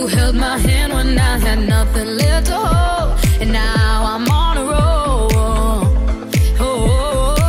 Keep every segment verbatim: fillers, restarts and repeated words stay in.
you held my hand when I had nothing left to hold, and now I'm on a roll. Oh,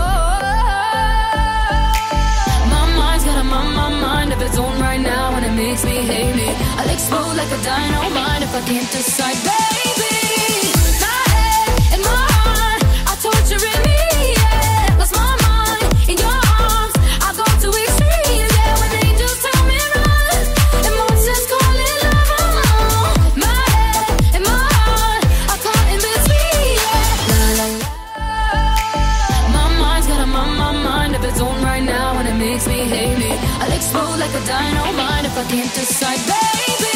my mind's got a my, my mind of its own right now, and it makes me hate me. I'll explode like a dynamite if I can't decide, baby. My head and my heart are torturing me, yeah. Lost my mind in your arms, I go to extremes, yeah. When angels tell me run, emotions call it love, oh. My head and my heart are caught in between, yeah. La, la, la. My mind's got a my, my mind of its own right now, and it makes me hate me. I'll explode like a dynamite if I can't decide, baby.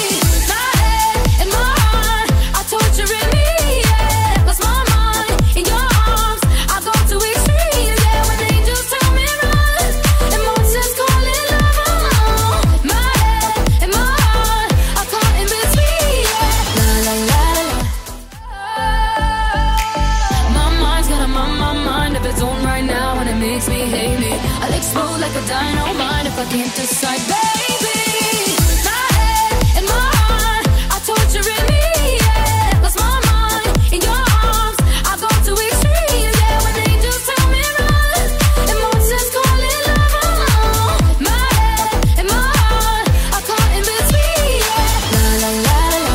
Like a dynamite if I can't decide, baby. My head and my heart are torturing me, yeah. Lost my mind in your arms, I go to extremes, yeah. When angels tell me run, emotions call it love, oh. My head and my heart are caught in between, yeah. La la la la.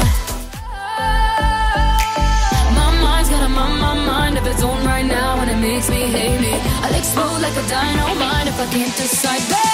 My mind's got a my, my mind of its own right now, and it makes me hate me. I'll explode like a dynamite if I can't decide, baby.